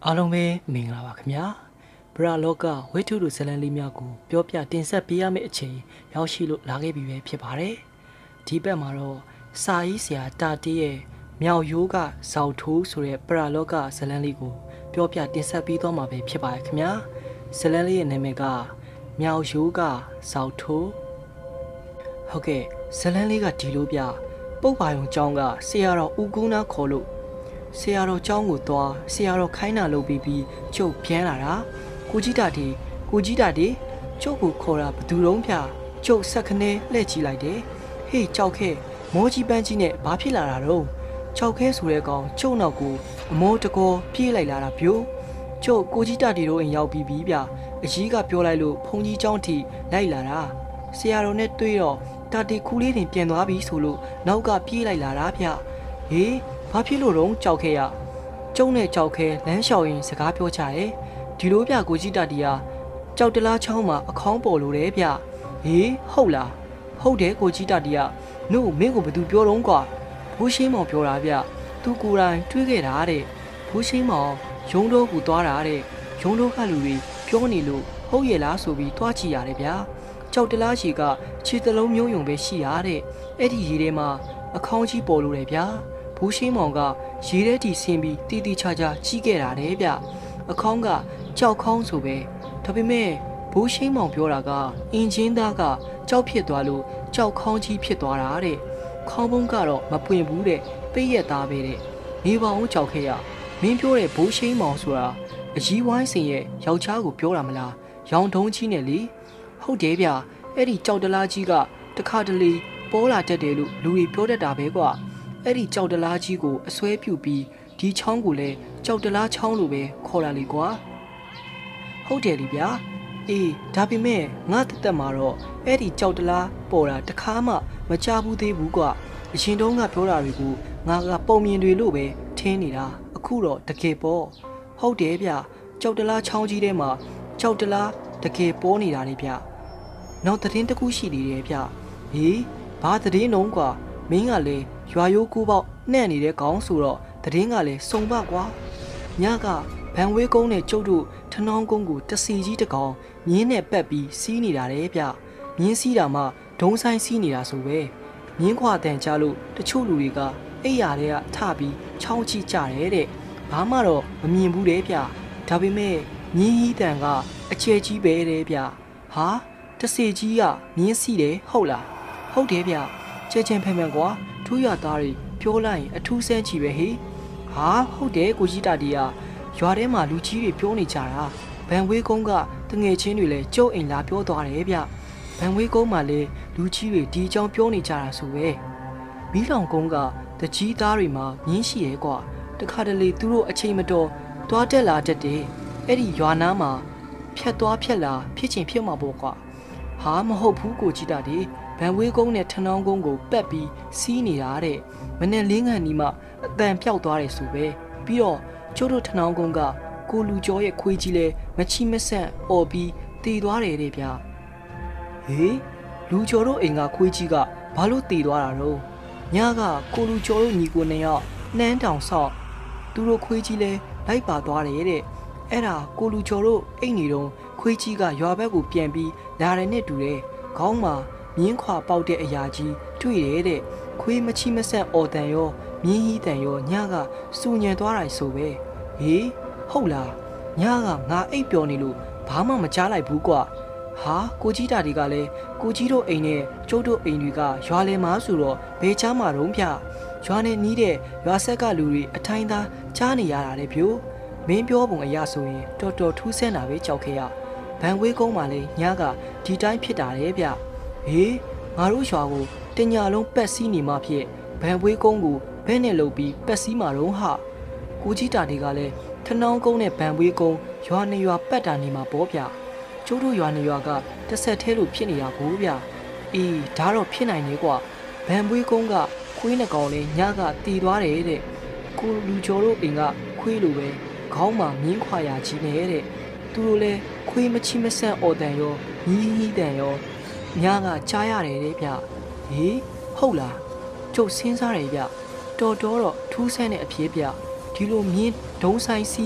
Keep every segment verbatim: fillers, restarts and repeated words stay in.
အားလုံးပဲမင်္ဂလာပါခင်ဗျာဘရာလောကဝိထုတို့ဇလန်လေးများကိုပြောပြတင်ဆက်ပေးရမယ့်အချိန်ရောက်ရှိလို့လာခဲ့ပြီပဲဖြစ်ပါတယ်ဒီဘက်မှာတော့စာရေးဆရာတာတေးရဲ့မြောက်ရိုးကဇောက်ထိုးဆိုတဲ့ဘရာလောကဇလန်လေးကိုပြောပြတင်ဆက်ပေးသွားမှာပဲဖြစ်ပါတယ်ခင်ဗျာဇလန်လေးရဲ့နာမည်ကမြောက်ရိုးကဇောက်ထိုးဟုတ်ကဲ့ဇလန်လေးကဒီလိုပြပုပ်ပါယုံကျောင်းကဆရာတော်ဦးကူးနာခေါ်လို့ဆရာတော်ကျောင်းကိုသွားဆရာတော်ခိုင်းတာလုပ်ပြီးပြီးကျုပ်ပြန်လာတာကိုကြီးတာဒီကိုကြီးတာဒီကျုပ်ကိုခေါ်တာဘသူတုံးဖျားကျုပ်ဆက်ခနဲလှည့်ကြည့်လိုက်တယ်ဟေးကြောက်ခဲမောကြီးပန်းကြီးနဲ့ဘာဖြစ်လာတာတော့ကြောက်ခဲဆိုတဲ့ကောင်ကျုပ်နောက်ကိုအမောတကောပြေးလိုက်လာတာပြို့ကျုပ်ကိုကြီးတာဒီတို့အိမ်ရောက်ပြီးပြီးဗျအကြီးကပြောလိုက်လို့ဖုန်ကြီးကျောင်းထိလိုက်လာတာဆရာတော်နဲ့တွေ့တော့တာတီခူလေးတင်ပြန်သွားပြီဆိုလို့နောက်ကပြေးလိုက်လာတာဗျဟေးဘာဖြစ်လို့တော့ကြောက်ခဲရကျုံနဲ့ကြောက်ခဲလမ်းလျှောက်ရင်စကားပြောချရဲဒီလိုပြကိုကြီးတာတီယာကြောက်တလားချောင်းမှာအခေါင်းပေါ်လို့တယ်ဗျဟေးဟုတ်လားဟုတ်တယ်ကိုကြီးတာတီယာနို့မင်းကိုဘသူပြောတော့ကွာဘိုးရှိမောင်ပြောတာဗျသူကိုယ်တိုင်တွေးခဲ့တာတဲ့ဘိုးရှိမောင်ရုံးတော့ကိုသွားတာတဲ့ရုံးတော့ကလူတွေပြောနေလို့ဟုတ်ရဲ့လားဆိုပြီးတွားချီရတယ်ဗျကြောက်တလားရှိကခြေတလုံးမျိုးယုံပဲရှိရတဲ့အဲ့ဒီရေထဲမှာအခေါင်းကြီးပေါ်လို့တယ်ဗျာဘိုးရှိမောင်ကရေထဲတီဆင်းပြီးတီတီချာချာကြီးခဲ့တာတဲ့ဗျအခေါင်းကကြောက်ခေါင်းဆိုပဲဒါပေမဲ့ဘိုးရှိမောင်ပြောတာကအင်ဂျင်သားကကြောက်ဖြစ်သွားလို့ကြောက်ခေါင်းကြီးဖြစ်သွားတာတဲ့ခေါင်းပုံးကတော့မပွင့်ဘူးတဲ့ပိတ်ရက်သားပဲတဲ့နေပါအောင်ကြောက်ခဲ့ရမင်းပြောတဲ့ဘိုးရှိမောင်ဆိုတာအကြီးဝိုင်းစင်ရဲ့ယောက်ျားကိုပြောတာမလားရောင်တုံးကြီးနဲ့လေဟုတ်တယ်ဗျအဲ့ဒီကြောက်တလားကြီးကတခါတလေပေါ်လာတတ်တယ်လို့လူတွေပြောတတ်တာပဲကွာအဲ့ဒီကြောက်တလားကြီးကိုအစွဲပြုပြီးဒီချောင်းကိုလည်းကြောက်တလားချောင်းလိုပဲခေါ်လာလေကွာဟုတ်တယ်လေဗျာအေးဒါပေမဲ့ငါတက်တက်မှာတော့အဲ့ဒီကြောက်တလားပေါ်တာတခါမှမကြဘူးသေးဘူးကွာအရှင်တုံးကပြောတာတွေကိုငါကပုံမြင်တွေလို့ပဲထင်းနေတာအခုတော့တကယ်ပေါ့ဟုတ်တယ်ဗျကြောက်တလားချောင်းကြီးထဲမှာကြောက်တလားတကယ်ပေါ်နေတာလေဗျနောက်သတင်းတစ်ခုရှိနေတယ်ဗျဟေးဘာသတင်းလုံးကွာမင်းကလည်းရွာရိုးကူပေါက်နှဲ့နေတဲ့ကောင်ဆိုတော့သတင်းကလည်းစုံပါကွာညကဗန်ဝေးကုန်းနဲ့ကျုပ်တို့ထနှောင်းကုန်းကိုတစီကြီးတကောင်မြင်းနဲ့ပက်ပြီးစီးနေတာလေဗျမြင်းစီးတာမှဒုံဆိုင်စီးနေတာဆိုပဲမြင်းခွာတန်ချလို့တချို့လူတွေကအိယာတွေကထပြီးချောင်းချိကြတယ်တဲ့ဘာမှတော့မမြင်ဘူးတဲ့ဗျဒါပေမဲ့မြင်းဟီးတန်ကအကျဲကြီးပဲတဲ့ဗျဟာတစီကြီးကမြင်းစီးတယ်ဟုတ်လားဟုတ်တယ်ဗျကျဲချင်ဖန်ဖန်ကွာထူးရသားတွေပြောလိုက်ရင်အထူးဆန်းချီပဲဟေးဟာဟုတ်တယ်ကိုကြီးတာတီယာရွာထဲမှာလူကြီးတွေပြောနေကြတာဗန်ဝေးကုန်းကတငယ်ချင်းတွေလည်းကျုပ်အိမ်လာပြောသွားတယ်ဗျဗန်ဝေးကုန်းမှာလည်းလူကြီးတွေဒီအကြောင်းပြောနေကြတာဆိုပဲမီးလောင်ကုန်းကတကြီးသားတွေမှာမြင်းရှိရဲကွာတခါတလေသူတို့အချိန်မတော်သွားတက်လာတတ်တယ်အဲ့ဒီရွာနားမှာဖြတ်သွားဖြတ်လာဖြစ်ချင်ဖြစ်မှာပေါ့ကွာဟာမဟုတ်ဘူးကိုကြီးတာတီဗန်ဝေးကုန်းနဲ့ထနှောင်းကုန်းကိုပက်ပြီးစီးနေတာတဲ့မနဲ့လင်းငံနီမှအတန်ပြောက်သွားတယ်ဆိုပဲပြီးတော့ကျိုးတို့ထနှောင်းကုန်းကကိုလူကျော်ရဲ့ခွေးကြီးလဲမချီမဆန့်អော်ပြီးတည်သွားတယ်တဲ့ဗျဟေးလူကျော်တို့အိမ်ကခွေးကြီးကဘာလို့တည်သွားတာတော့ညကကိုလူကျော်တို့ညီကိုနှစ်ယောက်နှမ်းတောင်ဆောက်သူတို့ခွေးကြီးလဲလိုက်ပါသွားတယ်တဲ့အဲ့ဒါကိုလူကျော်တို့အိမ်နေတော့ခွေးကြီးကရွာဘက်ကိုပြန်ပြီးလာတယ်နဲ့တူတယ်ခေါင်းမှာမြင်းခွာပေါက်တဲ့အရာကြီးတွေ့တယ်တဲ့ခွေးမချီမဆန့်အော်တန်ရောမြင်းဟီးတန်ရောညကစူညံသွားတိုင်းဆိုပဲဟေးဟုတ်လားညကငါအိပ်ပျော်နေလို့ဘာမှမကြားလိုက်ဘူးကွာဟာကိုကြီးတာတွေကလည်းကိုကြီးတို့အိမ်နဲ့ကျုပ်တို့အိမ်တွေကရွာလယ်မှာဆိုတော့ဘယ်ချားမှာတော့ဗျရွာနဲ့နီးတဲ့ရွာဆက်ကလူတွေအထိုင်းသားကြားနေရတာလေပြို့မင်းပြောပုံအရာဆိုရင်တော်တော်ထူးဆန်းတာပဲကြောက်ခဲ့ရဗန်ဝေးကုန်းမှာလေညကဒီတိုင်းဖြစ်တာလေဗျဟေးငါတို့ရွာကိုတညာလုံးပက်စီးနေမှဖြစ်ဗန်ဝေးကုန်းကိုဘဲနဲ့လှုပ်ပြီးပက်စီးမှာတော့ဟာကိုကြီးတာတွေကလည်းထနှောင်းကုန်းနဲ့ဗန်ဝေးကုန်းရွာနေရွာပက်တာနေမှာပေါ့ဗျကျိုးတို့ရွာနေရွာကတစ်ဆက်သေးလို့ဖြစ်နေတာကိုဗျအေးဒါတော့ဖြစ်နိုင်နေကွာဗန်ဝေးကုန်းကခွေးနှကောင်လေးညကတီသွားတယ်တဲ့ကိုလူကျော်တို့အိမ်ကခွေးလိုပဲခေါင်းမှာမြင်းခွာရကြီးနေတဲ့သူတို့လဲခွေးမချီမဆန့်အော်တန်ရောညီးညီးတန်ရောညကကြားရတယ်တဲ့ဗျဟေးဟုတ်လားကျုပ်စဉ်းစားတယ်ဗျတော်တော်တော့ထူးဆန်းတဲ့အဖြစ်ဗျဒီလိုမြင်းဒုံဆိုင်စီးတဲ့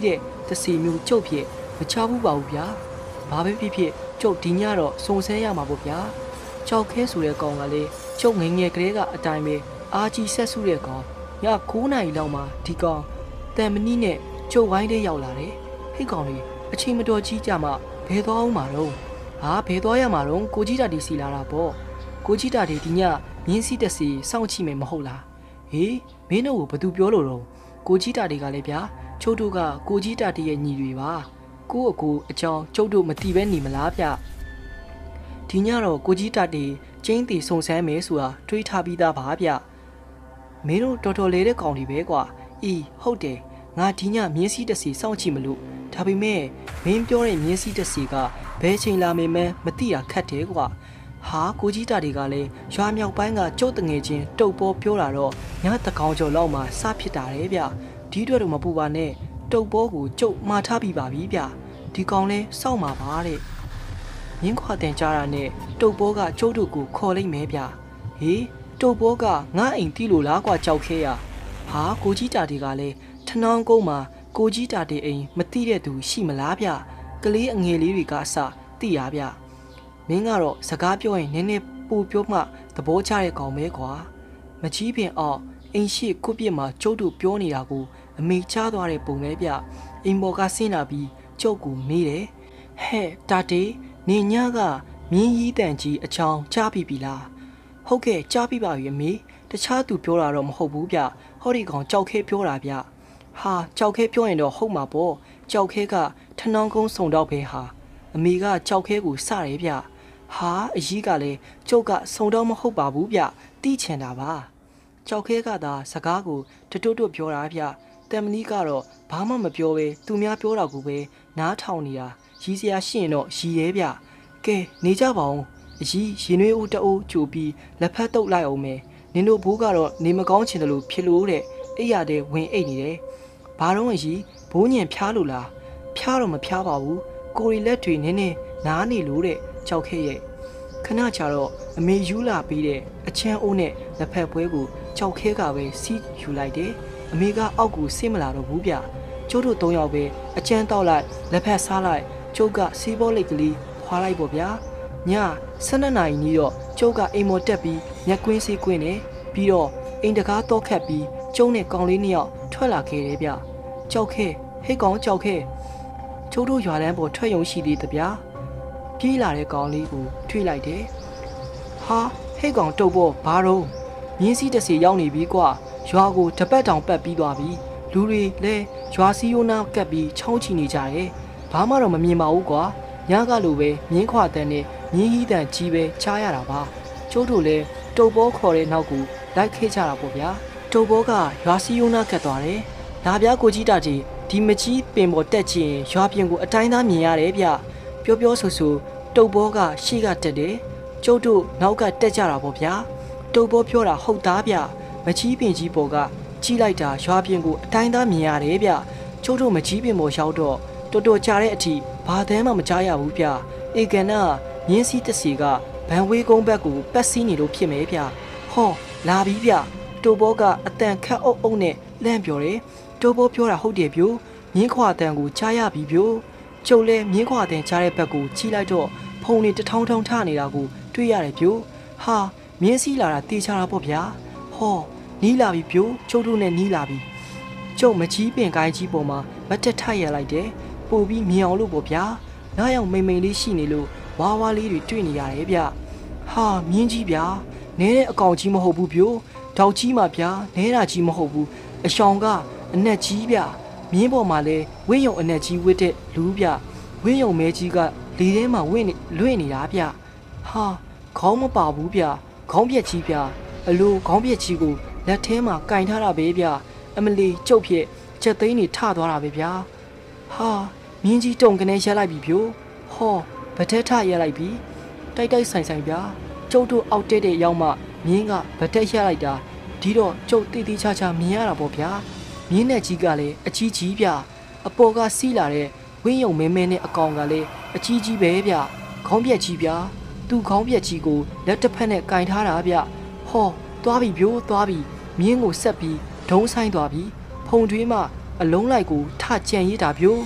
တစီမျိုးကျုပ်ဖြစ်မချဘူးပါဘူးဗျာဘာပဲဖြစ်ဖြစ်ကျုပ်ဒီညတော့စုံစမ်းရမှာပေါ့ဗျာကြောက်ခဲဆိုတဲ့ကောင်ကလေကျုပ်ငငယ်ကလေးကအတိုင်းပဲအာကြီးဆက်စုတဲ့ကောင်ည9နာရီလောက်မှဒီကောင်တန်မနီနဲ့ကျုပ်ဝိုင်းတဲ့ရောက်လာတယ်ဟိတ်ကောင်လေးအချိန်မတော်ကြီးကြမှဘယ်သွားအောင်မှာတော့ဟာဘယ်သွားရမှာတော့ကိုကြီးတာဒီစီလာတာပေါ့ကိုကြီးတာဒီဒီညမြင်းစီတက်စီစောင့်ကြည့်မယ်မဟုတ်လားဟေးမင်းတို့ကဘာသူပြောလို့တော့ကိုကြီးတာတွေကလည်းဗျာကျုပ်တို့ကကိုကြီးတာတရဲ့ညီတွေပါကိုအကိုအကြောင်းကျုပ်တို့မတီးပဲနေမလားဗျဒီညတော့ကိုကြီးတာတွေကျင်းတီစုံစမ်းမယ်ဆိုတာတွေးထားပြီးသားပါဗျမင်းတို့တော်တော်လေးတဲ့ကောင်တွေပဲကွာအီးဟုတ်တယ်ငါဒီညမြင်းစီတက်စီစောင့်ကြည့်မလို့ဒါပေမဲ့မင်းပြောတဲ့မြင်းစီတက်စီကဘယ်ချိန်လာမေးမဲမသိတာခက်တယ်ကွာဟာကိုကြီးတာတွေကလည်းရွာမြောက်ပိုင်းကကျုပ်တငယ်ချင်းတုတ်ပေါ်ပြောတာတော့ညတကောင်ကျော်လောက်မှစဖြစ်တာလေဗျဒီအတွက်တော့မပူပါနဲ့တုတ်ပေါ်ကိုကျုပ်မှားထားပြီးပါပြီဗျဒီကောင်လဲစောင့်မှာပါတဲ့မြင်းခွာတင်ကြတာနဲ့တုတ်ပေါ်ကကျုပ်တို့ကိုခေါ်လိုက်မဲဗျဟေးတုတ်ပေါ်ကငါအိမ်တီးလို့လားကွာကြောက်ခဲရဟာကိုကြီးတာတွေကလည်းထနောင်းကုန်းမှာကိုကြီးတာတွေအိမ်မတိတဲ့သူရှိမလားဗျကလေးအငယ်လေးတွေကအစတိရဗျမင်းကတော့စကားပြောရင်နည်းနည်းပူပြောမှသဘောကျတဲ့ကောင်ပဲကွာမကြီးပင်အောင်အိမ်ရှိခုပြစ်မှာကျုပ်တို့ပြောနေတာကိုအမေချသွားတဲ့ပုံပဲဗျအိမ်ပေါ်ကဆင်းလာပြီးကျုပ်ကိုမေးတယ်ဟဲ့တာတေနေညကမြင်းရီးတန်ကြီးအချောင်းကြားပြီပြီလားဟုတ်ကဲ့ကြားပြီပါပြီအမေတခြားသူပြောတာတော့မဟုတ်ဘူးဗျဟောဒီကောင်ကြောက်ခဲပြောတာဗျဟာကြောက်ခဲပြောရင်တော့ဟုတ်မှာပေါ့ကြောက်ခဲကထနောင်းကုန်းစုံတော့ပဲဟာအမေကကြောက်ခဲကိုစတယ်ဗျဟာအကြီးကလည်းကျုပ်ကစုံတော့မဟုတ်ပါဘူးဗျတီးချင်တာပါကြောက်ခဲကသာစကားကိုတတွတ်တွတ်ပြောတာဗျတမ်မနီကတော့ဘာမှမပြောပဲသူများပြောတာကိုပဲနားထောင်နေတာရီးစရာရှိရင်တော့ရီးရဲဗျကဲနေကြပါဦးအကြီးရင်နွေးဦးတအိုးကြိုပြီးလက်ဖက်တုပ်လိုက်အောင်မယ်နင်တို့ဘိုးကတော့နေမကောင်းချင်တယ်လို့ဖြစ်လို့တဲ့အိယာတဲ့ဝင်အိတ်နေတယ်ဘာတော့အကြီးဘိုးညင်ဖျားလို့လားဖျားတော့မဖျားပါဘူးကိုရီလက်တွေနင်းနေနားနေလို့တဲ့ကြောက်ခဲရဲ့ခဏချတော့အမေယူလာပြီးတဲ့အချမ်းအိုးနဲ့လက်ဖက်ပွဲကိုကြောက်ခဲကပဲစီးယူလိုက်တယ်အမေကအောက်ကိုဆင်းမလာတော့ဘူးဗျကျိုးတို့သုံးယောက်ပဲအချမ်းတောက်လိုက်လက်ဖက်စားလိုက်ကျုပ်ကစီးဘောလိတ်ကလေးခွာလိုက်ပေါ့ဗျာညဆယ်နှစ်နာရီနီးတော့ကျုပ်ကအိမ်မော်တက်ပြီးညက်ကွင်းစီးကွင်းနေပြီးတော့အိမ်တကားတော့ခတ်ပြီးကျုံနဲ့ကောင်လေးနှစ်ယောက်ထွက်လာခဲ့တယ်ဗျကြောက်ခဲဟိတ်ကောင်ကြောက်ခဲကျိုးတို့ရွာလမ်းပေါ်ထွက်ရုံရှိသေးတဗျာပြေးလာတဲ့ကောင်လေးကိုထွေးလိုက်တယ်ဟာဟိတ်ကောင်တုတ်ပေါ်ဘာတော့မြင်းစည်းတစ်စီရောက်နေပြီကွာရွာကိုတပတ်တောင်ပတ်ပြီးသွားပြီလူတွေလည်းရွာစည်းရိုးနာကပ်ပြီးချောင်းချီနေကြတယ်ဘာမှတော့မမြင်ပါဘူးကွာညကလိုပဲမြင်းခွာတန်းနဲ့မြင်းဟီးတန်းကြီးပဲချားရတာပါကျိုးတို့လည်းတုတ်ပေါ်ခေါ်တဲ့နောက်ကိုလိုက်ခဲ့ကြတာပေါ့ဗျာတုတ်ပေါ်ကရွာစည်းရိုးနာကပ်သွားတယ်လာပြကိုကြီးတာကြီးဒီမကြီးပင်ပေါ်တက်ချင်ရွာပြင်ကိုအတိုင်းသားမြင်ရတယ်ဗျပြောပြောဆိုဆိုတုတ်ဘောကရှေ့ကတက်တယ်ကျုပ်တို့နောက်ကတက်ကြတာပေါ့ဗျာတုတ်ဘောပြောတာဟုတ်သားဗျမကြီးပင်ကြီးပေါ်ကကြီးလိုက်တာရွာပြင်ကိုအတိုင်းသားမြင်ရတယ်ဗျကျုပ်တို့မကြီးပင်ပေါ်ရောက်တော့တော်တော်ကြာတဲ့အထိဘာသဲမှမကြားရဘူးဗျအေကန်နာမြင်းစည်းတစီကဗန်ဝေးကုန်းဘက်ကိုပတ်စည်းနေလို့ဖြစ်မယ်ဗျဟောလာပြီဗျတုတ်ဘောကအတန်ခတ်အုပ်အုပ်နဲ့လန့်ပြော်တယ်တုတ်ဘောပြောတာဟုတ်တယ်ဗျမြင်းခွာတန်ကိုကြားရပြီဗျကျုပ်လဲမြင်းခွာတင်ချတဲ့ဘက်ကိုကြီးလိုက်တော့ဖုံတွေတထောင်းထောင်းထနေတာကိုတွေ့ရတယ်ဗျဟာမြင်းစည်းလာတာတေချာတာပေါ့ဗျာဟောနီးလာပြီဗျကျုပ်တို့နဲ့နီးလာပြီကျုပ်မကြီးပင်ကိုင်းကြီးပေါ်မှာမတက်ထရလိုက်တယ်ပို့ပြီးမြင်အောင်လို့ပေါ့ဗျာနောက်ရောက်မိန်မိန်လေးရှိနေလို့ဝါဝါလေးတွေတွေ့နေရတယ်ဗျဟာမြင်းကြီးဗျာနဲတဲ့အကောင်ကြီးမဟုတ်ဘူးဗျတောက်ကြီးမှာဗျာနဲတာကြီးမဟုတ်ဘူးအရှောင်ကအနက်ကြီးဗျမြင်းပေါ်မှာလဲဝင်းယုံအနက်ကြီးဝစ်တဲ့လူးဗျဝင်းယုံမဲကြီးကလေထဲမှာဝင့်နေလွင့်နေတာဗျဟာခေါင်းမပါဘူးဗျခေါင်းပြက်ကြီးဗျအလိုခေါင်းပြက်ကြီးကိုလက်ထဲမှာကင်ထားတာပဲဗျအမလီကျုပ်ဖြစ်ချက်သိန်းနေထသွားတာပဲဗျာဟာမြင်းကြီးတုံကနေရက်လိုက်ပြီဗျဟောဗတက်ထရက်လိုက်ပြီတိုက်တိုက်ဆိုင်ဆိုင်ဗျာကျုပ်တို့အောက်တက်တဲ့ရောက်မှမြင်းကဗတက်ရက်လိုက်တာဒီတော့ကျုပ်တီတီချာချာမြင်ရတာပေါ့ဗျာမြင်းနဲ့ကြီးကလည်းအကြီးကြီးဗျအပေါ်ကစီးလာတဲ့ဝင်းယုံမဲမဲနဲ့အကောင်ကလည်းအကြီးကြီးပဲဗျခေါင်းပြက်ကြီးဗျသူ့ခေါင်းပြက်ကြီးကိုလက်တစ်ဖက်နဲ့ကင်ထားတာဗျဟောသွားပြီဗျိုးသွားပြီမြင်းကိုဆက်ပြီးဒုံးဆိုင်သွားပြီဖုံထွေးမှအလုံးလိုက်ကိုထကြံရစ်တာဗျိုး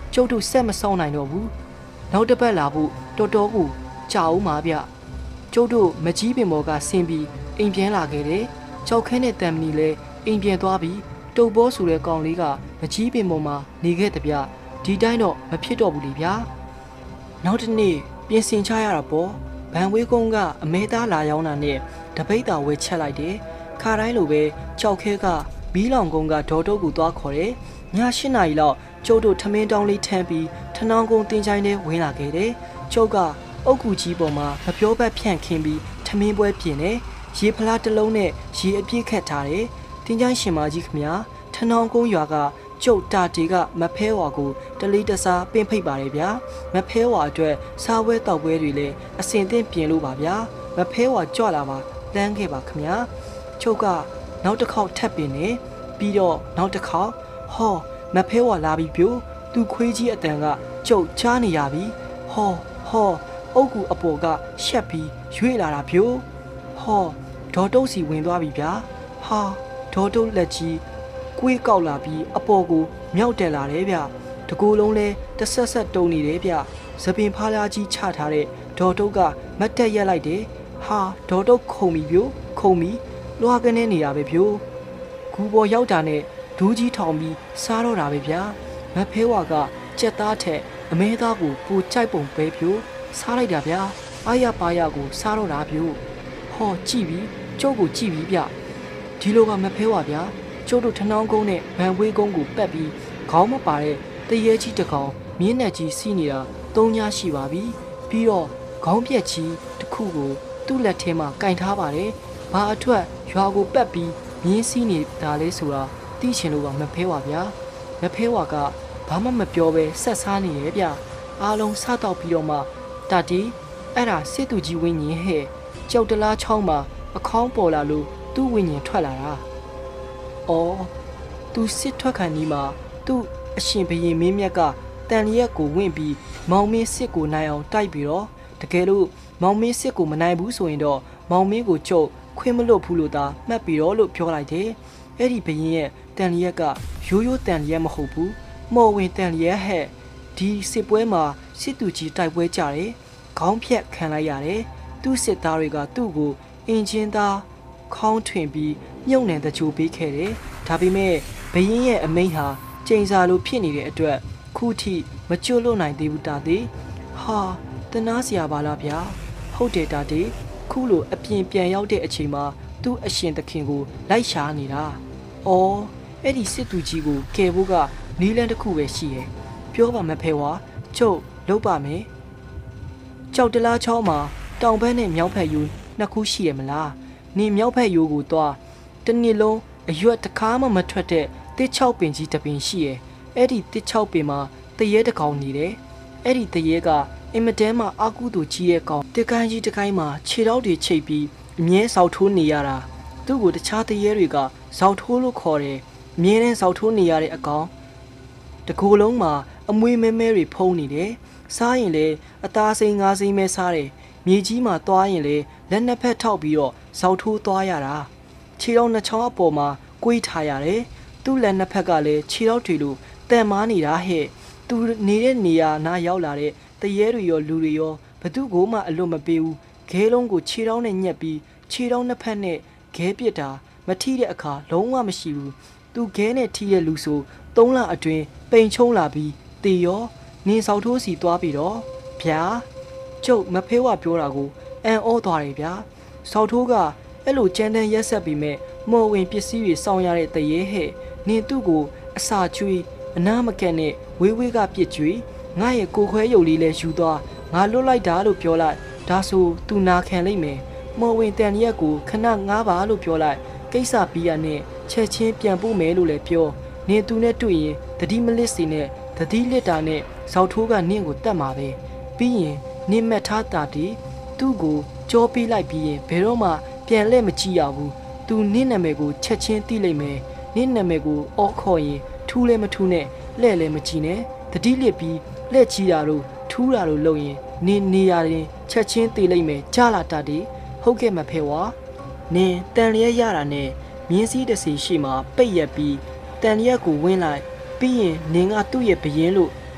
ကျုပ်တို့ဆက်မဆောင်နိုင်တော့ဘူးနောက်တစ်ပတ်လာဖို့တော်တော်ကိုကြာဦးမှာဗျကျုပ်တို့မကြီးပင်ပေါ်ကဆင်းပြီးအိမ်ပြန်လာခဲ့တယ်ကြောက်ခဲနဲ့တမ်မနီလည်းအိမ်ပြန်သွားပြီးတုတ်ဘောဆိုတဲ့ကောင်လေးကမကြီးပင်ပေါ်မှာနေခဲ့တဲ့ဗျဒီတိုင်းတော့မဖြစ်တော့ဘူးလေဗျာနောက်တစ်နေ့ပြင်ဆင်ချရတာပေါ့ဘန်ဝေးကုန်းကအမဲသားလာရောက်တာနဲ့တပိတ်တာဝဲချက်လိုက်တယ်ခါတိုင်းလိုပဲကြောက်ခဲကမီးလောင်ကုန်းကဒေါ်တုတ်ကိုသွားခေါ်တယ်ည၈နာရီလောက်ကျုပ်တို့ထမင်းတောင်းလေးထမ်းပြီးထနောင်းကုန်းတင်ချိုင်းထဲဝင်လာခဲ့တယ်ကျုပ်ကအုတ်ကူကြီးပေါ်မှာမပြောဘက်ဖြန့်ခင်းပြီးထမင်းပွဲပြင်တယ်ရေဖလားတစ်လုံးနဲ့ရေအပြည့်ခတ်ထားတယ်တင်ချိုင်းရှင်မကြီးခင်ဗျာထနောင်းကုန်းရွာကကျုပ်တာတီကမဖဲဝါကိုတလေးတစားပင်ဖိတ်ပါတယ်ဗျာမဖဲဝါအတွက်စားပွဲတောက်ပွဲတွေလည်းအစင်သင့်ပြင်လို့ပါဗျာမဖဲဝါကြွလာပါလမ်းခဲ့ပါခင်ဗျာချုပ်ကနောက်တစ်ခေါက်ထပ်ပင်နေပြီးတော့နောက်တစ်ခေါက်ဟောမဖဲဝါလာပြီးပြိုသူခွေးကြီးအတန်ကကျုပ်ချားနေရပြီဟောဟောအုတ်ကူအပေါ်ကရှက်ပြီးရွေ့လာတာပြိုဟောဒေါ်တုတ်စီဝင်သွားပြီဗျာဟာဒေါ်တုတ်လက်ကြီးကွေးကောက်လာပြီးအပေါ်ကိုမြောက်တက်လာတယ်ဗျတကူလုံးလဲတဆက်ဆက်တုံနေတယ်ဗျသပင်ဖားလားကြီးချထားတဲ့ဒေါ်တုတ်ကမတ်တက်ရက်လိုက်တယ်ဟာဒေါ်တုတ်ခုံပြီးပြိုခုံပြီးလွှာကနေနေတာပဲပြိုဂူပေါ်ရောက်တာနဲ့ဒူးကြီးထောင်ပြီးစားတော့တာပဲဗျာမဖဲဝါကကြက်သားထက်အမဲသားကိုပူကြိုက်ပုံပဲပြိုစားလိုက်တာဗျာအာရပါရကိုစားတော့တာပြိုဟောကြည့်ပြီးကျုပ်ကိုကြည့်ပြီးဗျဒီလိုကမဖဲဝါဗျာကျုပ်တို့ထနောင်းကုန်းနဲ့ဗန်ဝေးကုန်းကိုပတ်ပြီးခေါင်းမပါတဲ့တရေကြီးတစ်ကောင်မြင်းနဲ့ကြီးစီးနေတာသုံးညရှိပါပြီပြီးတော့ခေါင်းပြက်ကြီးတစ်ခုကိုသူ့လက်ထဲမှာကင်ထားပါတယ်ဘာအထွက်ရွာကိုပတ်ပြီးမြင်းစီးနေတာလဲဆိုတာသိချင်လို့ကမဖဲဝါဗျာမဖဲဝါကဘာမှမပြောပဲဆက်စားနေရဲ့ဗျအားလုံးစားတော့ပြီးတော့မှတာတီအဲ့ဒါစစ်သူကြီးဝင်းရင်ဟဲ့ကြောက်တလားချောင်းမှာအခေါင်းပေါ်လာလို့သူ့ဝင်းရင်ထွက်လာတာအော်သူစစ်ထွက်ခံဒီမှာသူ့အရှင်ဘရင်မင်းမြတ်ကတန်လျက်ကိုဝင့်ပြီးမောင်မင်းစစ်ကိုနိုင်အောင်တိုက်ပြီးတော့တကယ်လို့မောင်မင်းစစ်ကိုမနိုင်ဘူးဆိုရင်တော့မောင်မင်းကိုကျုပ်ခွင့်မလွတ်ဘူးလို့သာမှတ်ပြီးတော့လို့ပြောလိုက်တယ်အဲ့ဒီဘရင်ရဲ့တန်လျက်ကရိုးရိုးတန်လျက်မဟုတ်ဘူးမော်ဝင်တန်လျက်ဟဲ့ဒီစစ်ပွဲမှာစစ်သူကြီးတိုက်ပွဲကြတယ်ခေါင်းဖြတ်ခံလိုက်ရတယ်သူ့စစ်သားတွေကသူ့ကိုအင်ဂျင်သားခေါင်းထွင်ပြီးမြုပ်နှံတချို့ပေးခဲ့တယ်ဒါပေမဲ့ဘရင်ရဲ့အမိန့်ဟာကျိန်စာလိုဖြစ်နေတဲ့အတွက်ခုထိမကျွတ်လွတ်နိုင်သေးဘူးတာသေးဟာတနာစရာပါလားဗျာဟုတ်တယ်တာသေးခုလိုအပြင်ပြန်ရောက်တဲ့အချိန်မှာသူ့အရှင်သခင်ကိုလိုက်ရှာနေတာအော်အဲ့ဒီစစ်သူကြီးကိုကယ်ဖို့ကနီးလန်းတစ်ခုပဲရှိရဲ့ပြောပါမဖဲဝါကျုပ်လုပ်ပါမယ်ကြောက်တလားချောင်းမှာတောင်ဘက်နဲ့မြောက်ဘက်ယူနှစ်ခုရှိရမလားနေမြောက်ဘက်ယူကိုသွားတနည်းလုံးအရွက်တစ်ခါမှမထွက်တဲ့တစ်ချောက်ပင်ကြီးတစ်ပင်ရှိရဲ့အဲ့ဒီတစ်ချောက်ပင်မှာတရေတစ်ကောင်နေတယ်အဲ့ဒီတရေကအင်မတန်မှအာကုသူကြီးရဲ့ကောင်တစ်ကိုင်းကြီးတစ်ကိုင်းမှာခြေထောက်တွေချိတ်ပြီးအမြဲစောက်ထိုးနေရတာသူ့ကိုတခြားတရေတွေကစောက်ထိုးလို့ခေါ်တယ်အမြဲတမ်းစောက်ထိုးနေရတဲ့အကောင်တကူလုံးမှာအမွေးမဲမဲတွေဖုံးနေတယ်စားရင်လေအသားစိမ်းငါးစိမ်းပဲစားတယ်မြေကြီးမှာသွားရင်လေလက်နှစ်ဖက်ထောက်ပြီးတော့စောက်ထိုးသွားရတာခြေတော်နှစ်ချောင်းအပေါ်မှာကွေးထားရတယ်သူ့လက်နှစ်ဖက်ကလည်းခြေတော်တွေလိုတန်မားနေတာဟဲ့သူနေတဲ့နေရာနားရောက်လာတဲ့တရေတွေရောလူတွေရောဘသူ့ကိုမှအလွတ်မပေးဘူးခဲလုံးကိုခြေတော်နဲ့ညက်ပြီးခြေတော်နှစ်ဖက်နဲ့ခဲပစ်တာမထိတဲ့အခါလုံးဝမရှိဘူးသူခဲနဲ့ထိတဲ့လူဆိုသုံးလအတွင်းပိန်ချုံးလာပြီးတေရောနင်းဆောက်ထိုးစီသွားပြီးတော့ဗျာကျုပ်မဖဲဝပြောတာကိုအန်ဩသွားတယ်ဗျာဆောက်ထိုးကအဲ့လိုကြမ်းတမ်းရက်ဆက်ပြီးမဲ့မော်ဝင်ပစ္စည်းတွေစောင်းရတဲ့တရေဟဲ့နင်သူ့ကိုအစာကျွေးအနာမကက်နဲ့ဝေးဝေးကပြစ်ကျွေးငါရဲ့ကိုခွဲရုပ်လေးလဲယူသွားငါလွတ်လိုက်တာလို့ပြောလိုက်ဒါဆိုသူနာခံလိုက်မယ်မော်ဝင်တန်ရက်ကိုခဏငားပါလို့ပြောလိုက်ကိစ္စပြီးရနဲ့ချက်ချင်းပြန်ပို့မယ်လို့လည်းပြောနင်သူနဲ့တွေ့ရင်တတိမလစ်စီနဲ့တတိလစ်တာနဲ့ဇောက်ထိုးကနင့်ကိုတတ်မှာပဲပြီးရင်နင့်မက်ထားတာတီသူ့ကိုကြောပေးလိုက်ပြီးရင်ဘယ်တော့မှပြန်လဲမကြည့်ရဘူးသူနင့်နာမည်ကိုချက်ချင်းသိလိုက်မယ်နင့်နာမည်ကိုအော်ခေါ်ရင်ထူးလဲမထူးနဲ့လှဲ့လဲမကြည့်နဲ့တတိလစ်ပြီးလှဲ့ချီတာတို့ထူးတာတို့လုပ်ရင်နင်နေရရင်ချက်ချင်းသိလိုက်မယ်ကြားလာတာတီဟုတ်ကဲ့မဖဲဝါနင်တန်လျက်ရတာနဲ့မြင်းစည်းတစ်စီရှိမှပိတ်ရက်ပြီးတန်လျက်ကိုဝင်းလိုက်ပြီးရင်နင်ကသူ့ရဲ့ဘရင်လို့တ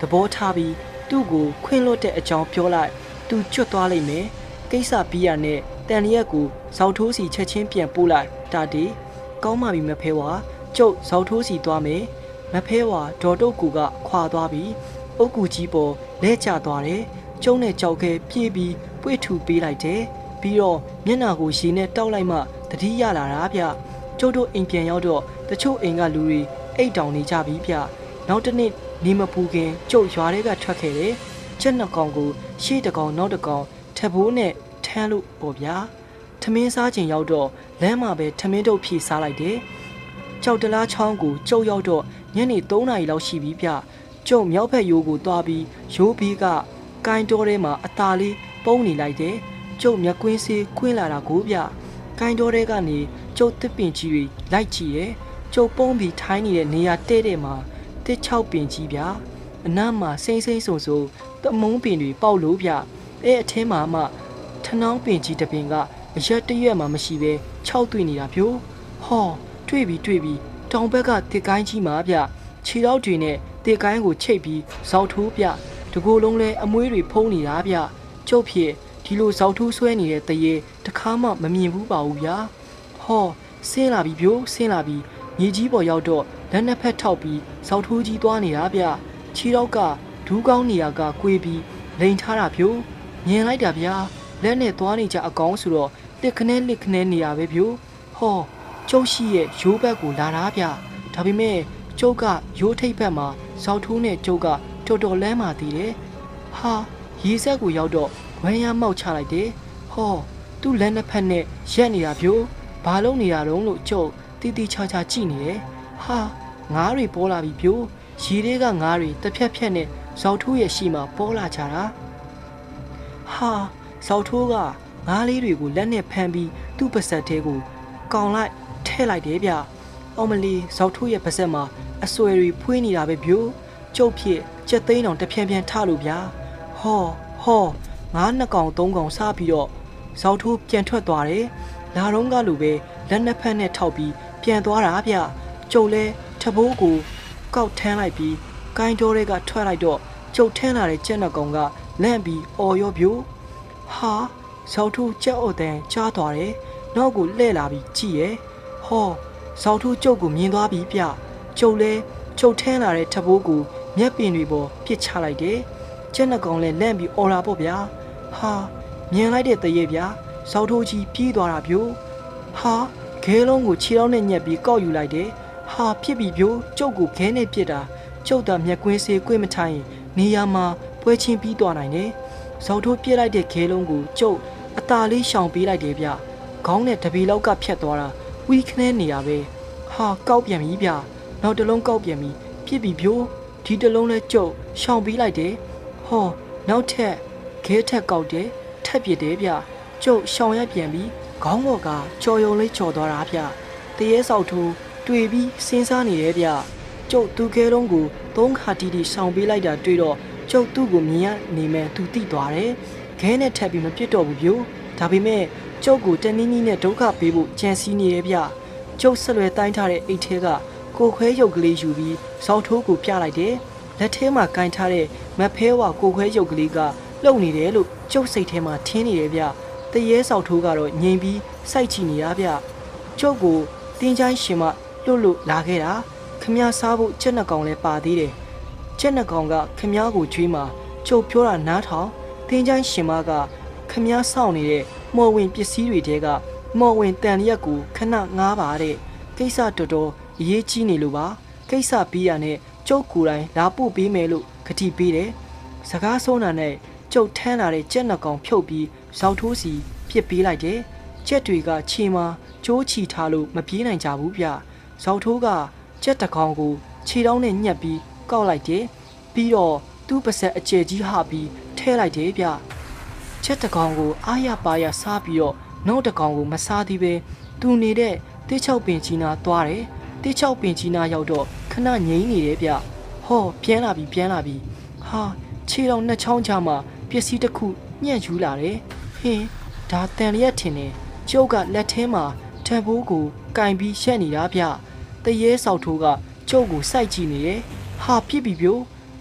ဘောထားပြီးသူ့ကိုခွင့်လွတ်တဲ့အကြောင်းပြောလိုက်သူကျွတ်သွားလိမ့်မယ်ကိစ္စပြီးရနဲ့တန်လျက်ကိုဇောက်ထိုးစီချက်ချင်းပြန်ပို့လိုက်တာတီကောင်းမှပြီမဖဲဝါကျုပ်ဇောက်ထိုးစီသွားမယ်မဖဲဝါဒေါ်တုတ်ကူကခွာသွားပြီးအုတ်ကူကြီးပေါ်လဲကျသွားတယ်ကျုံနဲ့ကြောက်ခဲပြေးပြီးပွေ့ထူပေးလိုက်တယ်ပြီးတော့မျက်နှာကိုရေနဲ့တောက်လိုက်မှတတိရလာတာဗျကျုပ်တို့အိမ်ပြန်ရောက်တော့တချို့အိမ်ကလူတွေအိတ်တောင်နေကြပြီဗျနောက်တစ်နေ့နေမပူခင်ကျုပ်ရွာတွေကထွက်ခဲ့တယ်ချက်နှစ်ကောင်ကိုရှေ့တစ်ကောင်နောက်တစ်ကောင်ထပ်ဘိုးနဲ့ထမ်းလို့ပေါ့ဗျာထမင်းစားချိန်ရောက်တော့လမ်းမှာပဲထမင်းတုပ်ဖြည့်စားလိုက်တယ်ကြောက်တလားချောင်းကိုကျုပ်ရောက်တော့ညနေသုံးနာရီလောက်ရှိပြီဗျကျုပ်မြောက်ဘက်ရိုးကိုသွားပြီးရိုးဘေးကကိုင်းတော်ထဲမှာအသာလေးပုံနေလိုက်တယ်ကျုပ်မျက်ကွင်းစေးခွင်းလာတာကိုဗျကိုင်းတော်ထဲကနေကျုပ်တစ်ပင်ကြီးတွေလိုက်ကြည့်ရဲကျုပ်ပုံပြီးထိုင်းနေတဲ့နေရာတဲ့တဲ့မှာတစ်ချောက်ပင်ကြီးဗျအနားမှာစိမ့်စိမ့်ဆုံဆုံသမုံးပင်တွေပေါက်လို့ဗျအဲအထင်းမှာမှထနောင်းပင်ကြီးတစ်ပင်ကအရက်တရက်မှမရှိပဲခြောက်တွေ့နေတာဗျဟောတွေ့ပြီတွေ့ပြီတောင်ဘက်ကတစ်ကိုင်းကြီးမှာဗျခြေထောက်တွေနဲ့တစ်ကိုင်းကိုချိတ်ပြီးဇောက်ထိုးဗျတကူလုံးလဲအမွေးတွေဖုံးနေတာဗျကျုပ်ဖြစ်ဒီလိုဇောက်ထိုးဆွဲနေတဲ့တရေတခါမှမမြင်ဘူးပါဘူးဗျာဟောဆင်းလာပြီဗျဆင်းလာပြီမြေကြီးပေါ်ရောက်တော့လက်နှစ်ဖက်ထောက်ပြီးဇောက်ထိုးကြီးသွားနေတာဗျခြေထောက်ကဒူးကောင်းနေရကကွေးပြီးလိန်ထားတာဗျမြင်လိုက်တာဗျာလက်နဲ့သွားနေကြအကောင်ဆိုတော့တစ်ခနဲတစ်ခနဲနေရပဲဗျဟောကျုပ်ရှိရဲ့ရိုးဘက်ကိုလာတာဗျဒါပေမဲ့ကျုပ်ကရိုးထိပ်ဘက်မှာဇောက်ထိုးနဲ့ကျုပ်ကတော်တော်လမ်းမာသေးတယ်ဟာရေဆက်ကိုရောက်တော့ဝမ်းရမောက်ချလိုက်တယ်ဟောသူ့လက်နှစ်ဖက်နဲ့ရက်နေတာဗျဘာလုံးနေတာတုံးလို့ကျုပ်တီးတီးချာချာကြည့်နေတယ်ဟာငါးတွေပေါ်လာပြီဗျရေတွေကငါးတွေတစ်ဖြက်ဖြက်နဲ့ဇောက်ထိုးရဲ့ရှိမှပေါ်လာကြတာဟာဇောက်ထိုးကငါးလေးတွေကိုလက်နဲ့ဖမ်းပြီးသူ့ပါဆက်သေးကိုကောင်းလိုက်ထဲလိုက်တယ်ဗျအောင်မလီဇောက်ထိုးရဲ့ပါဆက်မှာအဆွဲတွေဖွေးနေတာပဲဗျကျုပ်ဖြစ်ကြက်သိန်းအောင်တဖြန်းဖြန်းထလို့ဗျာဟောဟောငါးနှစ်ကောင်သုံးကောင်စားပြီးတော့ဇောက်ထိုးပြန်ထွက်သွားတယ်လာတော့ကလိုပဲလက်နှစ်ဖက်နဲ့ထောက်ပြီးပြန်သွားတာဗျကျုပ်လဲထဘိုးကိုကောက်ထမ်းလိုက်ပြီးကိုင်းတော်တွေကထွက်လိုက်တော့ကျုပ်ထမ်းလာတဲ့ကြက်နှစ်ကောင်ကလန့်ပြီးအော်ရောဗျဟာဇောက်ထိုးကြက်အော်တန်ကြားသွားတယ်နောက်ကိုလှဲ့လာပြီးကြည့်ရဲဟောဇောက်ထိုးကျုပ်ကိုမြင်သွားပြီးဗျကျုပ်လဲကျုပ်ထမ်းလာတဲ့ထဘိုးကိုမျက်ပင်တွေပေါ်ပစ်ချလိုက်တယ်ကျက်နှစ်ကောင်လဲလန့်ပြီးအော်လာပေါ့ဗျာဟာမြင်လိုက်တဲ့တရေဗျာဇောက်ထိုးကြီးပြေးသွားတာဗျဟာခဲလုံးကိုခြေထောက်နဲ့ညက်ပြီးကောက်ယူလိုက်တယ်ဟာဖြစ်ပြီဗျကျုပ်ကိုခဲနဲ့ပစ်တာကျုပ်တာမျက်ကွင်းစေးကွင်းမထိုင်နေရာမှာပွဲချင်းပြီးသွားနိုင်တယ်ဇောက်ထိုးပြစ်လိုက်တဲ့ခဲလုံးကိုကျုပ်အตาလေးရှောင်ပေးလိုက်တယ်ဗျခေါင်းနဲ့တပီလောက်ကဖြတ်သွားတာဝီခနဲနေရပဲဟာကောက်ပြန်ပြီဗျနောက်တစ်လုံးကောက်ပြန်ပြီဖြစ်ပြီဗျဒီတစ်လုံးလဲကျုပ်ရှောင်ပေးလိုက်တယ်ဟောနောက်ထပ်ခဲထက်ကောက်တယ်ထက်ပြစ်တယ်ဗျကျုပ်ရှောင်ရပြန်ပြီခေါင်းပေါ်ကကြော်ယုံလေးကြော်သွားတာဗျတရေဆောက်ထိုးတွေ့ပြီးစဉ်းစားနေတယ်ဗျကျုပ်သူခဲလုံးကိုသုံးခါတီးတီးရှောင်ပေးလိုက်တာတွေ့တော့ကျုပ်သူ့ကိုမြင်ရနေမှသူတိသွားတယ်ခဲနဲ့ထပ်ပြီးမပြစ်တော့ဘူးဗျဒါပေမဲ့ကျုပ်ကိုတနည်းနည်းနဲ့ဒုက္ခပေးဖို့ကြံစည်နေတယ်ဗျကျုပ်ဆက်လွယ်တိုင်းထားတဲ့အိတ်ထဲကကိုခွဲရုပ်ကလေးယူပြီးဇောက်ထိုးကိုပြလိုက်တယ်လက်ထဲမှာကင်ထားတဲ့မဖဲဝါကိုခွဲရုပ်ကလေးကလှုပ်နေတယ်လို့ကျုပ်စိတ်ထဲမှာထင်းနေတယ်ဗျတရေဆောက်ထိုးကတော့ငြိမ်ပြီးစိုက်ချီနေတာဗျကျုပ်ကိုတင်းချိုင်းရှင်မလွတ်လွတ်လာခဲ့တာခမည်းစားဖို့ချက်နှစ်ကောင်လဲပါသေးတယ်ချက်နှစ်ကောင်ကခမည်းကိုချွေးမှာကျုပ်ပြောတာနားထောင်တင်းချိုင်းရှင်မကခမည်းဆောင်နေတဲ့မော်ဝင်ပစ္စည်းတွေတဲကမော်ဝင်တန်ရက်ကိုခဏငားပါတဲ့ကိစ္စတော်တော်အရေးကြီးနေလို့ပါကိစ္စပြီးရနဲ့ကျုပ်ကိုယ်တိုင်လာပို့ပေးမယ်လို့ကတိပေးတယ်စကားဆုံးတာနဲ့ကျုပ်ထမ်းလာတဲ့ကြက်နှစ်ကောင်ဖြုတ်ပြီးဇောက်ထိုးစီပြစ်ပေးလိုက်တယ်ကြက်တွေကခြေမှာကျိုးချီထားလို့မပြေးနိုင်ကြဘူးဗျဇောက်ထိုးကကြက်တစ်ကောင်ကိုခြေထောက်နဲ့ညှက်ပြီးကောက်လိုက်တယ်ပြီးတော့သူ့ပါဆက်အကျယ်ကြီးဟပြီးထဲလိုက်တယ်ဗျကြက်တစ်ကောင်ကိုအားရပါရစားပြီးတော့နောက်တစ်ကောင်ကိုမစားသေးပဲသူနေတဲ့တိချောက်ပင်ကြီးနာသွားတယ်တိချောက်ပင်ကြီးနာရောက်တော့ခဏငြိမ်နေတယ်ဗျဟောပြန်လာပြီပြန်လာပြီဟာခြေတော်နှစ်ချောင်းချမှာပစ္စည်းတစ်ခုညှက်ယူလာတယ်ဟင်းဒါတန်လျက်ထင်တယ်ကျုပ်ကလက်ထဲမှာထပ်ဘိုးကိုကင်ပြီးရက်နေတာဗျတရေဆောက်ထိုးကကျုပ်ကိုစိုက်ကြည့်နေတယ်ဟာပြစ်ပြီဗျ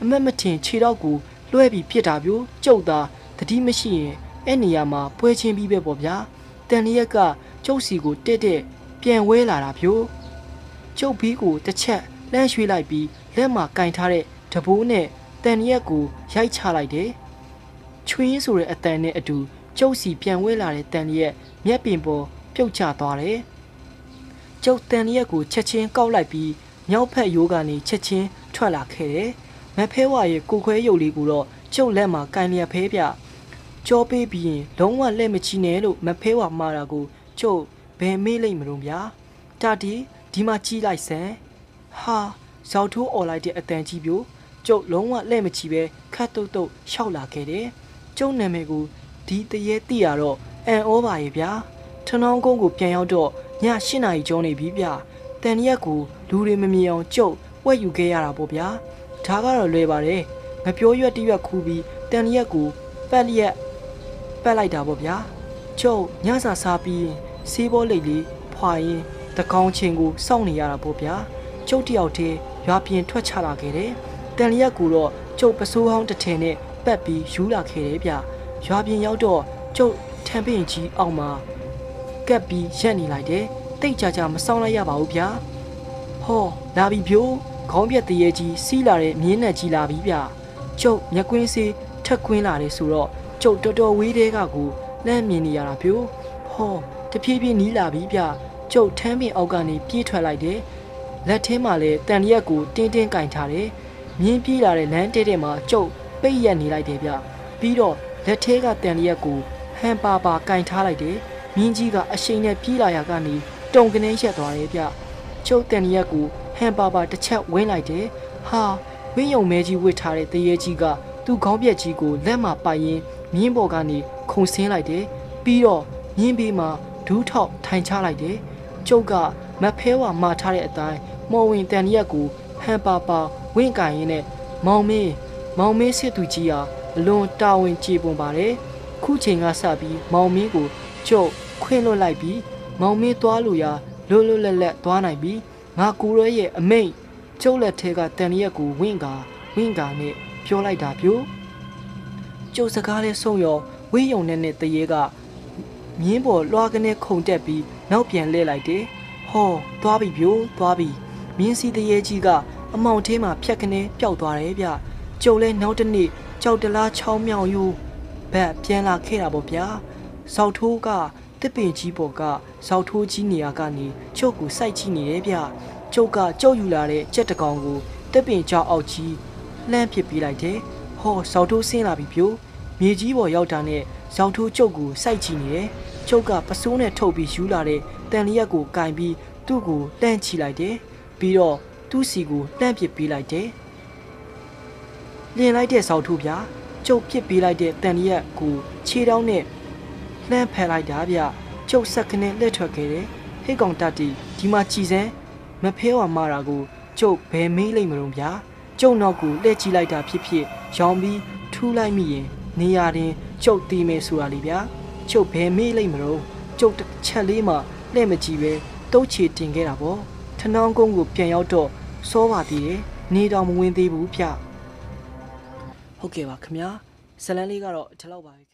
အမတ်မထင်ခြေတော့ကိုလွှဲပြီးပြစ်တာပြို့ကျုပ်သာတတိမရှိရင်အဲ့နေရာမှာပွဲချင်းပြီးပဲပေါ့ဗျာတန်လျက်ကကျုပ်စီကိုတက်တက်ပြန်ဝဲလာတာပြို့ကျုပ်ဘီးကိုတစ်ချက်လှမ်းရွှေ့လိုက်ပြီးလက်မှာကင်ထားတဲ့တဘိုးနဲ့တန်လျက်ကိုရိုက်ချလိုက်တယ်ချွင်းဆိုတဲ့အတန်နဲ့အတူကျုပ်စီပြန်ဝဲလာတဲ့တန်လျက်မျက်ပင်ပေါ်ပြုတ်ကျသွားတယ်ကျုပ်တန်လျက်ကိုချက်ချင်းကောက်လိုက်ပြီးမြောက်ဖက်ရိုးကနေချက်ချင်းထွက်လာခဲ့တယ်မဖဲဝါရဲ့ကိုခွဲရုပ်လေးကိုတော့ကျုပ်လက်မှာကန်လျက်ဖဲပြကြောပေးပြီးရင်လုံးဝလက်မချီနဲ့လို့မဖဲဝါမှာတာကိုကျုပ်ဘယ်မေးလိုက်မလို့ဗျာတာတီဒီမှာကြီးလိုက်စမ်းဟာဇောက်ထိုးអော်လိုက်တဲ့အတန်ကြီးပြို့ကျုပ်လုံးဝလက်မချီပဲခတ်တုတ်တုတ်ရှောက်လာခဲ့တယ်ကျုပ်နာမည်ကိုဒီတရေတိရတော့အန်ဩပါရဲ့ဗျာထနောင်းကုန်းကိုပြန်ရောက်တော့ည၈နာရီကျော်နေပြီဗျတန်ရက်ကိုလူတွေမမြင်အောင်ကျုပ်ဝက်ယူခဲ့ရတာပေါ့ဗျာဒါကတော့လွယ်ပါတယ်ငပြောရွက်တရွက်ခူးပြီးတန်ရက်ကိုပတ်လျက်ပတ်လိုက်တာပေါ့ဗျာကျုပ်ညစာစားပြီးဆေးဘောလိတ်လေးဖွာရင်တကောင်းချင်းကိုစောင့်နေရတာပေါ့ဗျာကျုပ်တယောက်တည်းရွာပြင်ထွက်ချလာခဲ့တယ်တန်ရက်ကိုတော့ကျုပ်ပစိုးဟောင်းတစ်ထည်နဲ့ပတ်ပြီးယူလာခဲ့တယ်ဗျရွာပြင်ရောက်တော့ကျုပ်ထံပင်ကြီးအောက်မှာကပ်ပြီးရက်နေလိုက်တယ်တိတ်ကြကြမဆောင်လိုက်ရပါဘူးဗျာဟောလာပြီပြို့ခေါင်းပြက်တရေကြီးစီးလာတဲ့မြင်းနဲ့ကြီးလာပြီဗျကျုပ်မျက်ကွင်းစေးထက်ကွင်းလာတယ်ဆိုတော့ကျုပ်တော်တော်ဝေးတဲ့ကကိုလမ်းမြင်နေရတာပြို့ဟောတဖြည်းဖြည်းနီးလာပြီဗျကျုပ်ထမ်းပင်အောက်ကနေပြေးထွက်လိုက်တယ်လက်ထဲမှာလည်းတန်ရက်ကိုတင်းတင်းကင်ထားတယ်မြင်းပြေးလာတဲ့လမ်းတဲတဲမှာကျုပ်ပိတ်ရက်နေလိုက်တယ်ဗျပြီးတော့လက်ထဲကတန်ရက်ကိုဟန်ပါပါကင်ထားလိုက်တယ်မြင်းကြီးကအရှိန်နဲ့ပြေးလာရကနေတုံကနေရက်သွားတယ်ဗျကျုပ်တန်ရက်ကိုဟန်ပါပါတစ်ချက်ဝင်းလိုက်တယ်ဟာဝင်းယုံမဲကြီးဝစ်ထားတဲ့တရေကြီးကသူ့ခေါင်းပြက်ကြီးကိုလက်မှာပိုက်ရင်းမြင်းပေါ်ကနေခုန်ဆင်းလိုက်တယ်ပြီးတော့မြင်းဘေးမှာဒူးထောက်ထိုင်ချလိုက်တယ်ကျုပ်ကမဖဲဝါမှာထားတဲ့အတိုင်းမော်ဝင်တန်ရက်ကိုဟန်ပါပါဝင့်ကင်ရင်းနဲ့မောင်မင်းမောင်မင်းစစ်သူကြီးဟာအလွန်တာဝန်ကျေပွန်ပါတယ်ခုချိန်ကစပြီးမောင်မင်းကိုကျုပ်ခွင့်လွတ်လိုက်ပြီးမောင်မင်းသွားလို့ရလွတ်လွတ်လပ်လပ်သွားနိုင်ပြီးငါကိုရဲရဲ့အမိတ်ကျုပ်လက်ထဲကတန်ရက်ကိုဝင့်ကာဝင့်ကာနဲ့ပြောလိုက်တာပြို့ကျုပ်စကားလေးဆုံးရောဝေးယုံနဲ့နဲ့တရေကမြင်းပေါ်လွှားကနေခုန်တက်ပြီးနောက်ပြန်လှည့်လိုက်တယ်ဟောသွားပြီပြို့သွားပြီမြင်းစီတရေကြီးကအမောင်ထဲမှာဖြတ်ကနေပျောက်သွားတယ်ဗျကျုပ်လဲနောက်တစ်နေ့ကြောက်တလားချောင်းမြောင်ယူဘက်ပြန်လာခဲ့တာပေါ့ဗျာဇောက်ထိုးကတစ်ပင်ကြီးပေါ်ကဇောက်ထိုးကြီးနေရာကနေကျုပ်ကိုစိုက်ကြည့်နေတယ်ဗျကျုပ်ကကျုပ်ယူလာတဲ့ကြက်တကောင်ကိုတစ်ပင်ကြောက်အောက်ကြီးလှမ်းပစ်ပေးလိုက်တယ်ဟောဇောက်ထိုးဆင်းလာပြီပြို့မြေကြီးပေါ်ရောက်တာနဲ့ဇောက်ထိုးကျုပ်ကိုစိုက်ကြည့်နေတယ်ကျုပ်ကပစိုးနဲ့ထုတ်ပြီးယူလာတဲ့တန်လျက်ကိုကင်ပြီးသူ့ကိုလှမ်းချလိုက်တယ်ပြီးတော့သူ့စီကိုလှမ်းပစ်ပေးလိုက်တယ်လင်းလိုက်တဲ့ဇောက်ထိုးဗျာကျုပ်ပစ်ပေးလိုက်တဲ့တန်လျက်ကိုခြေထောက်နဲ့လှမ်းဖယ်လိုက်တာဗျကျုပ်ဆက်ကနေလက်ထွက်ခဲ့တယ်ဟိတ်ကောင်တတ်တီဒီမှာကြည်စမ်းမဖဲဝါမာတာကိုကျုပ်ဘယ်မေးလိုက်မလို့ဗျာကျုပ်နောက်ကိုလှည့်ကြည့်လိုက်တာဖြစ်ဖြစ်ရောင်ပြီးထူးလိုက်မိရင်နေရာတင်ကျုပ်တီးမယ်ဆိုတာလေဗျာကျုပ်ဘယ်မေးလိုက်မလို့ကျုပ်တစ်ချက်လေးမှလှည့်မကြည့်ပဲတုတ်ချေတင်ခဲ့တာပေါ့ထနောင်းကုန်းကိုပြန်ရောက်တော့စောပါသေးတယ်နေတော်မဝင်သေးဘူးဗျဟုတ်ကဲ့ပါခင်ဗျာဇလန်းလေးကတော့ဒီလောက်ပါပဲ